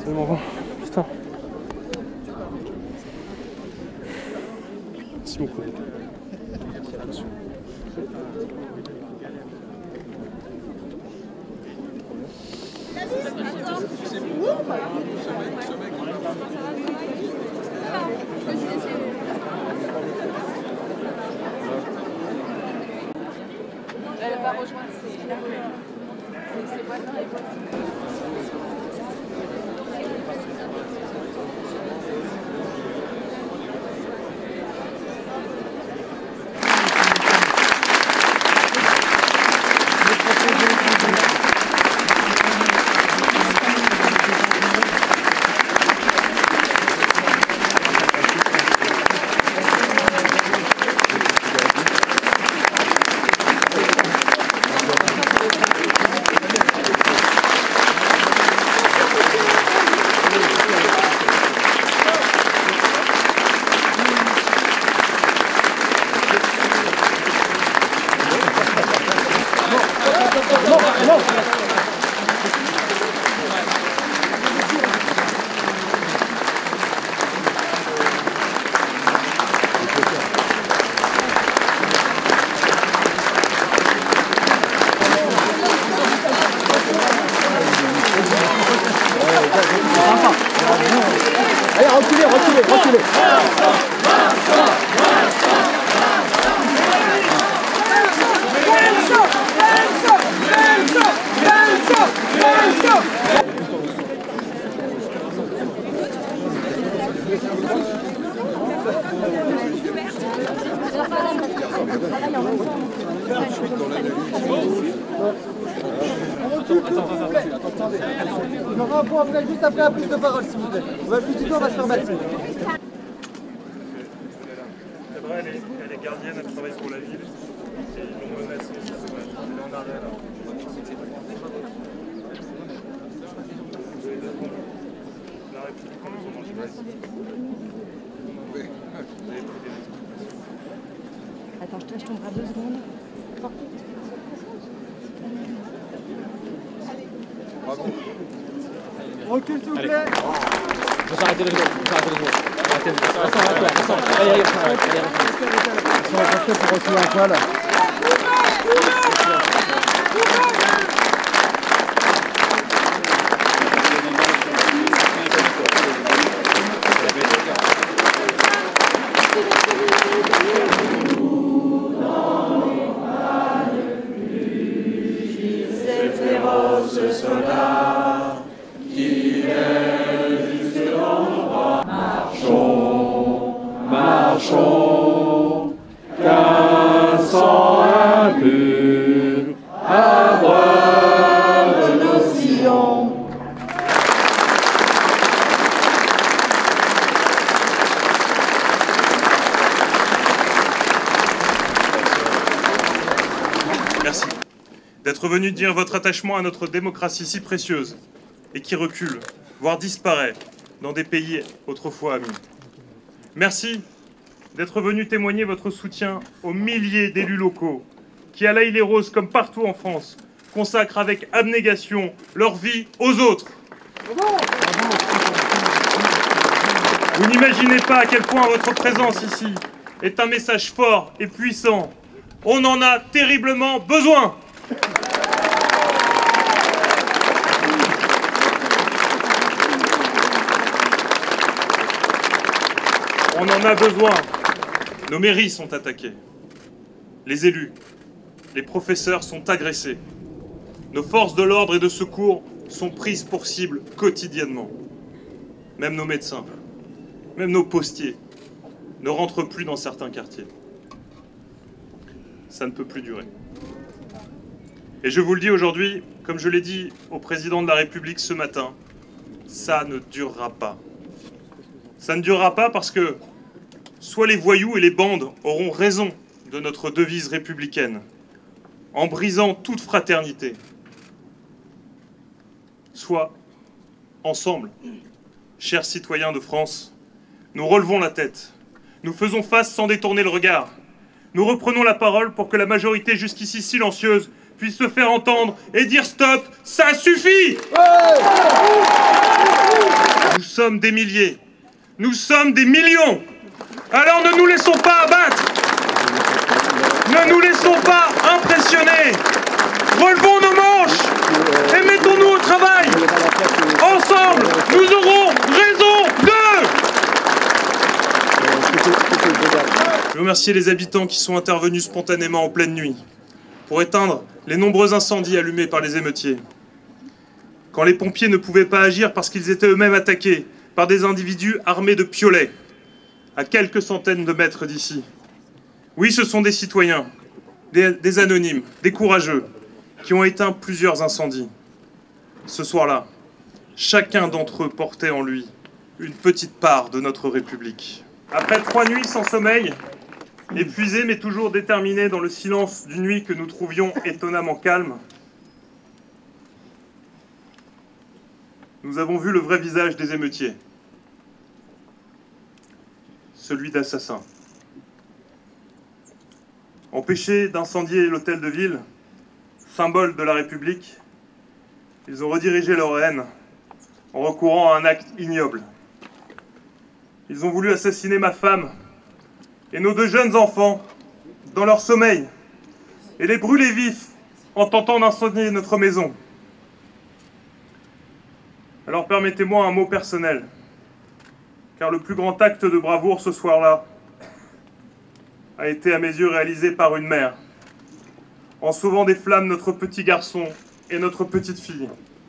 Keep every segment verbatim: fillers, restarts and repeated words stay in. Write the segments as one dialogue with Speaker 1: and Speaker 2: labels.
Speaker 1: C'est bon, putain. Merci beaucoup.
Speaker 2: Elle va rejoindre ses, ses voisins et voisines.
Speaker 3: Allez, reculez, reculez, reculez. On aura un point après, juste après la prise de parole, s'il vous plaît. On va plus du tout, on va se faire battre.
Speaker 1: C'est vrai, elle est, elle est gardienne, elle travaille pour la ville. Et ils l'ont menacée, ça se passe. Elle est en arrêt là. La République en besoin d'en jouer.
Speaker 2: Attends, je te laisse tomber à deux secondes.
Speaker 1: Bravo.
Speaker 3: Recule, s'il vous plaît.
Speaker 4: Faut s'arrêter les deux, faut s'arrêter les deux. Arrêtez, Vincent, arrête-toi, Vincent. Allez, allez, Vincent, allez, allez.
Speaker 3: On va passer pour reculer un poil.
Speaker 5: Ces féroces soldats qui viennent jusque dans nos bras. Marchons, marchons, qu'un sang impur abreuve nos sillons.
Speaker 1: Merci d'être venu dire votre attachement à notre démocratie si précieuse et qui recule, voire disparaît, dans des pays autrefois amis. Merci d'être venu témoigner votre soutien aux milliers d'élus locaux qui, à l'Haye-les-Roses comme partout en France, consacrent avec abnégation leur vie aux autres. Vous n'imaginez pas à quel point votre présence ici est un message fort et puissant. On en a terriblement besoin. On en a besoin. Nos mairies sont attaquées. Les élus, les professeurs sont agressés. Nos forces de l'ordre et de secours sont prises pour cible quotidiennement. Même nos médecins, même nos postiers ne rentrent plus dans certains quartiers. Ça ne peut plus durer. Et je vous le dis aujourd'hui, comme je l'ai dit au président de la République ce matin, ça ne durera pas. Ça ne durera pas parce que soit les voyous et les bandes auront raison de notre devise républicaine, en brisant toute fraternité, soit, ensemble, chers citoyens de France, nous relevons la tête, nous faisons face sans détourner le regard, nous reprenons la parole pour que la majorité jusqu'ici silencieuse puisse se faire entendre et dire stop, ça suffit!
Speaker 3: Ouais
Speaker 1: sommes des milliers. Nous sommes des millions. Alors ne nous laissons pas abattre. Ne nous laissons pas impressionner. Relevons nos manches et mettons-nous au travail. Ensemble, nous aurons raison d'eux. Je veux remercier les habitants qui sont intervenus spontanément en pleine nuit pour éteindre les nombreux incendies allumés par les émeutiers. Quand les pompiers ne pouvaient pas agir parce qu'ils étaient eux-mêmes attaqués par des individus armés de piolets, à quelques centaines de mètres d'ici. Oui, ce sont des citoyens, des, des anonymes, des courageux, qui ont éteint plusieurs incendies. Ce soir-là, chacun d'entre eux portait en lui une petite part de notre République. Après trois nuits sans sommeil, épuisés mais toujours déterminés dans le silence d'une nuit que nous trouvions étonnamment calme, nous avons vu le vrai visage des émeutiers, celui d'assassins. Empêchés d'incendier l'hôtel de ville, symbole de la République, ils ont redirigé leur haine en recourant à un acte ignoble. Ils ont voulu assassiner ma femme et nos deux jeunes enfants dans leur sommeil et les brûler vifs en tentant d'incendier notre maison. Alors permettez-moi un mot personnel, car le plus grand acte de bravoure ce soir-là a été à mes yeux réalisé par une mère, en sauvant des flammes notre petit garçon et notre petite fille.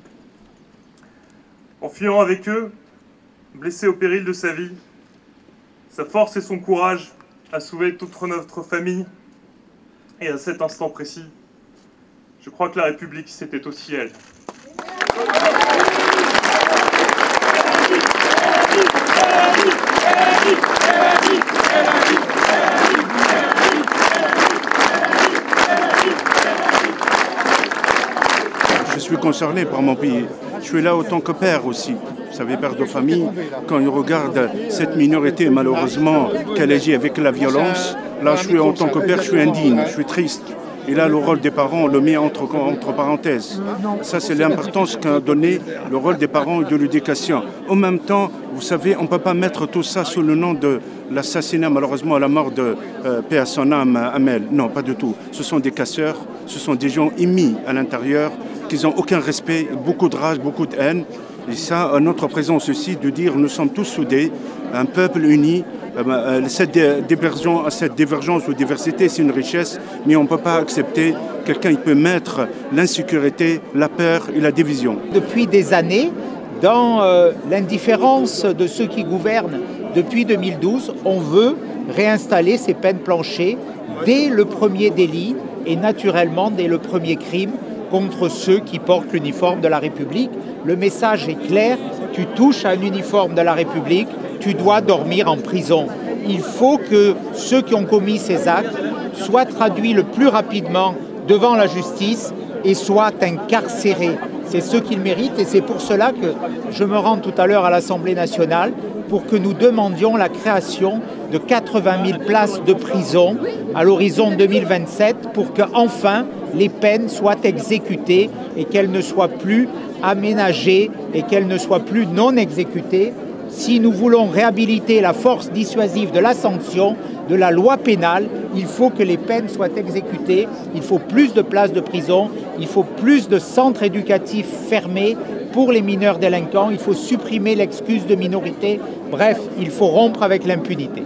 Speaker 1: En fuyant avec eux, blessé au péril de sa vie, sa force et son courage a sauvé toute notre famille. Et à cet instant précis, je crois que la République, c'était aussi elle.
Speaker 6: Je suis concerné par mon pays. Je suis là autant que père aussi. Vous savez, père de famille, quand il regarde cette minorité, malheureusement, qu'elle agit avec la violence, là, je suis en tant que père, je suis indigne, je suis triste. Et là, le rôle des parents, on le met entre, entre parenthèses. Ça, c'est l'importance qu'a donné le rôle des parents et de l'éducation. En même temps, vous savez, on ne peut pas mettre tout ça sous le nom de l'assassinat, malheureusement, à la mort de euh, paix à son âme, Amel. Non, pas du tout. Ce sont des casseurs, ce sont des gens émis à l'intérieur, qui n'ont aucun respect, beaucoup de rage, beaucoup de haine. Et ça, notre présence aussi, de dire nous sommes tous soudés, un peuple uni. Cette divergence, cette divergence ou diversité, c'est une richesse, mais on ne peut pas accepter quelqu'un qui peut mettre l'insécurité, la peur et la division.
Speaker 7: Depuis des années, dans euh, l'indifférence de ceux qui gouvernent depuis deux mille douze, on veut réinstaller ces peines planchées dès le premier délit et naturellement dès le premier crime contre ceux qui portent l'uniforme de la République. Le message est clair, tu touches à un uniforme de la République, tu dois dormir en prison. Il faut que ceux qui ont commis ces actes soient traduits le plus rapidement devant la justice et soient incarcérés. C'est ce qu'ils méritent et c'est pour cela que je me rends tout à l'heure à l'Assemblée nationale pour que nous demandions la création de quatre-vingt mille places de prison à l'horizon deux mille vingt-sept pour qu'enfin les peines soient exécutées et qu'elles ne soient plus aménagées et qu'elles ne soient plus non exécutées. Si nous voulons réhabiliter la force dissuasive de la sanction, de la loi pénale, il faut que les peines soient exécutées, il faut plus de places de prison, il faut plus de centres éducatifs fermés pour les mineurs délinquants, il faut supprimer l'excuse de minorité, bref, il faut rompre avec l'impunité.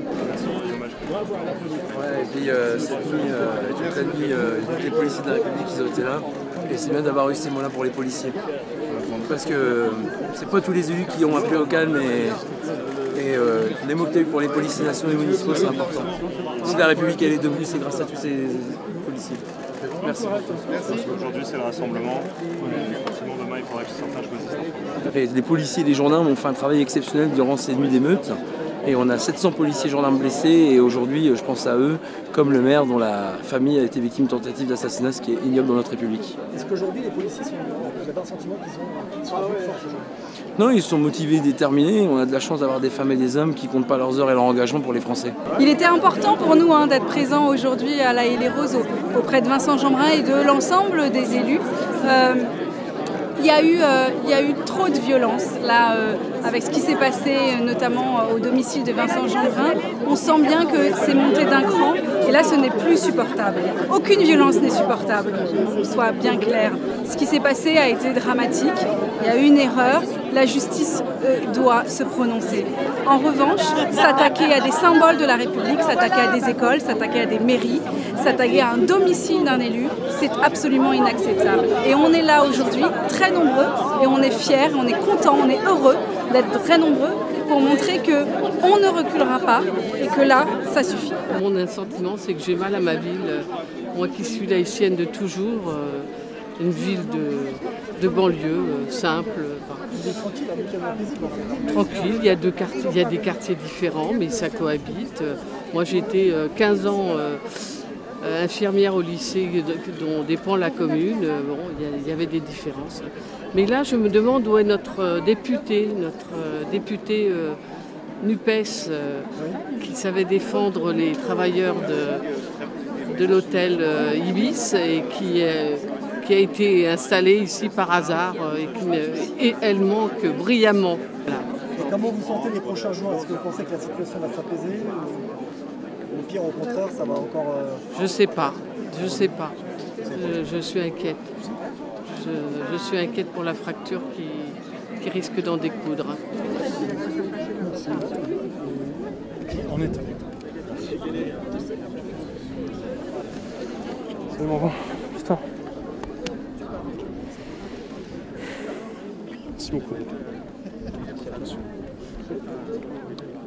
Speaker 8: Ouais, et puis euh, cette nuit, euh, toute la nuit, euh, tous les policiers de la République ils ont été là, et c'est bien d'avoir eu ces mots-là pour les policiers. Parce que euh, c'est pas tous les élus qui ont appelé au calme et, et euh, les mots que tu as eu pour les policiers nationaux et municipaux c'est important. Si la République elle est debout, c'est grâce à tous ces policiers. Merci.
Speaker 1: Aujourd'hui c'est le rassemblement, sinon demain il faudrait que certains choisissent.
Speaker 8: Et les policiers et les gendarmes ont fait un travail exceptionnel durant ces nuits d'émeutes. Et on a sept cents policiers gendarmes blessés et aujourd'hui je pense à eux comme le maire dont la famille a été victime de tentative d'assassinat, ce qui est ignoble dans notre République.
Speaker 4: Est-ce qu'aujourd'hui les policiers sont, vous avez un sentiment qu'ils sont, sont à bout de force aujourd'hui?
Speaker 8: Non, ils sont motivés, déterminés. On a de la chance d'avoir des femmes et des hommes qui comptent pas leurs heures et leur engagement pour les Français.
Speaker 2: Il était important pour nous hein, d'être présents aujourd'hui à La Haye-les-Roses auprès de Vincent Jeanbrun et de l'ensemble des élus. Euh, Il y a eu, euh, il y a eu trop de violence là, euh, avec ce qui s'est passé, euh, notamment euh, au domicile de Vincent Jeanbrun. On sent bien que c'est monté d'un cran, et là, ce n'est plus supportable. Aucune violence n'est supportable, qu'on soit bien clair. Ce qui s'est passé a été dramatique. Il y a eu une erreur. La justice euh, doit se prononcer. En revanche, s'attaquer à des symboles de la République, s'attaquer à des écoles, s'attaquer à des mairies, s'attaquer à un domicile d'un élu, c'est absolument inacceptable. Et on est là aujourd'hui, très nombreux, et on est fiers, on est contents, on est heureux d'être très nombreux pour montrer qu'on ne reculera pas et que là, ça suffit.
Speaker 9: Mon sentiment, c'est que j'ai mal à ma ville. Moi qui suis la haïtienne de toujours, euh, une ville de, de banlieue, euh, simple. Tranquille, il y a deux quartiers, il y a des quartiers différents, mais ça cohabite. Moi j'ai été euh, quinze ans euh, infirmière au lycée dont dépend la commune. Bon, il y avait des différences. Mais là, je me demande où est notre député, notre député euh, NUPES, euh, qui savait défendre les travailleurs de, de l'hôtel euh, Ibis et qui, euh, qui a été installé ici par hasard euh, et, qui, et elle manque brillamment. Voilà.
Speaker 3: Et comment vous sentez les prochains jours? Est-ce que vous pensez que la situation va s'apaiser? Ou au pire, au contraire, ça va encore... Euh...
Speaker 9: Je sais pas, je sais pas. Je, je suis inquiète. Je, je suis inquiète pour la fracture qui, qui risque d'en découdre.
Speaker 3: Merci. On est... C'est bon, putain. Merci beaucoup.